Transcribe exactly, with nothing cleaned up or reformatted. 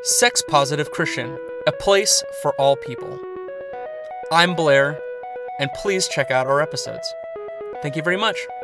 Sex Positive Christian, a place for all people. I'm Blair, and please check out our episodes. Thank you very much.